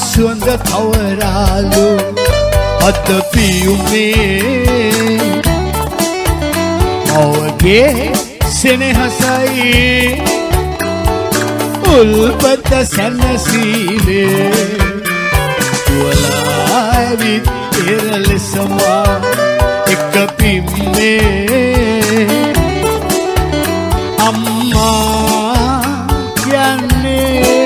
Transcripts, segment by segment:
සුවඳ කවරාලු අත පියුමේ මවගේ සෙනෙහසයි උල්පත සැනසීමේ තුවලාවිත් පෙරලෙසමා එක පිම්මේ අම්මා කියන්නේ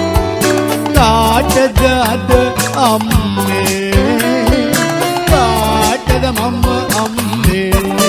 කාටද අද අම්මේ කාටද මම අම්මේ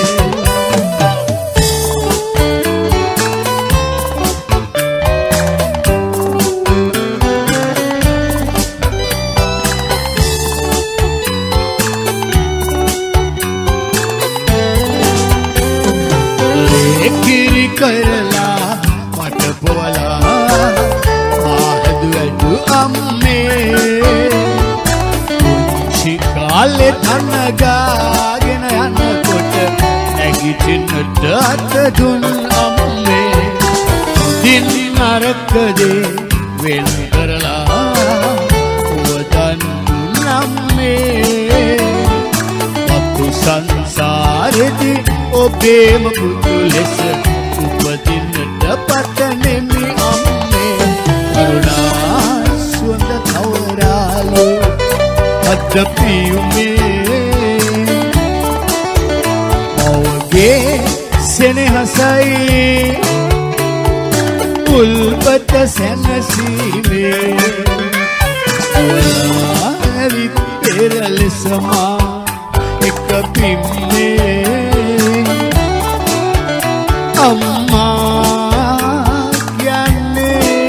කිරි කරලා මට පොවලා ආහදු ඇඩු අම්මේ පුංචි කාලේ තනගාගෙන යනකොට නැගිටින්නට අත දුන් අම්මේ දින් නරකදේ වෙන කරලා උවදන් දුන් අම්මේ අපු සංසාරෙදී ඔබේම පුතු ලෙස උපදින්නට පතනෙමි අම්මේ කරුණා සුවඳ කවරාලු අත පියුමේ මවගේ සෙනෙහසයි උල්පත සැනසීමේ ඇවිත් පෙරලෙසමා එක පිම්මේ අම්මා කියන්නේ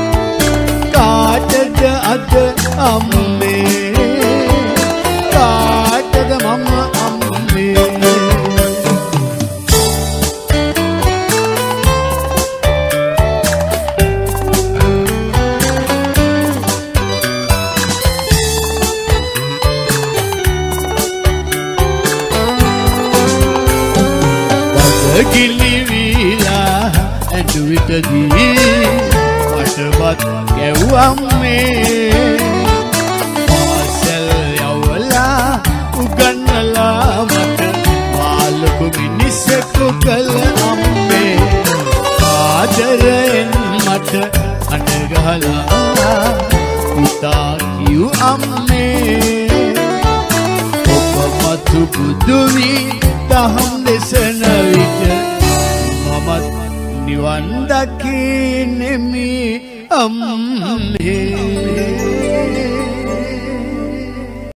කාටද අද අම්මේ කාටද මම අම්මේ ගිලිවිලා ඇඳු විටදී වටවත් ගැව්වම්මේ පාසල් යවලා උගන්නලා මට මාළකු මිනිස්සෙකු කළ අම්මේ ආදරයෙන් මට අඬගහලා පුතා කිව් අම්මේ ඔබ මතු බුදු වී දහම් දෙසන විට මමත් නිවන් දකින්නෙමි අම්මේ